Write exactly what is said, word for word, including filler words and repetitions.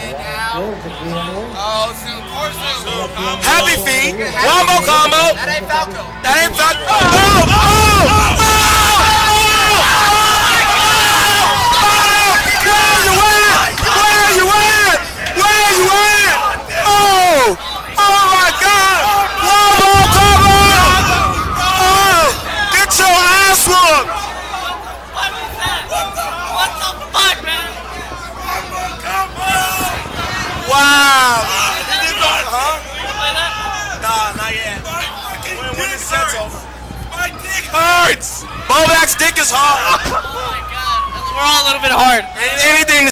Oh, so of course it's Happy feet. Wombo combo. That ain't Falco. That ain't Falco. Oh! Oh! Oh! Wow! Huh? Nah, not yet. When, when the set's over. My dick hurts! Bobak's dick is hard. Oh my god. We're all a little bit hard. Anything